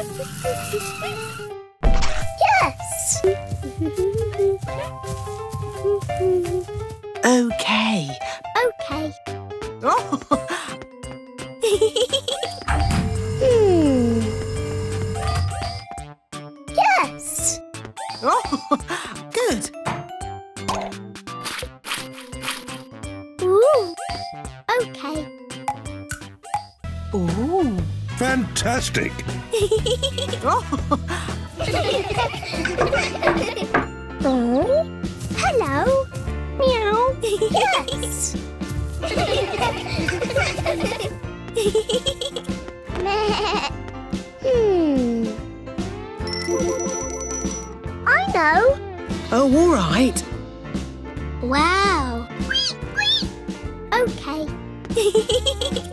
Yes! Okay. Okay. Oh. Yes! Oh, good. Ooh. Okay. Ooh. Fantastic! Oh. Oh. Hello. Meow. Yes. Meh. I know. Oh, all right. Wow. Okay.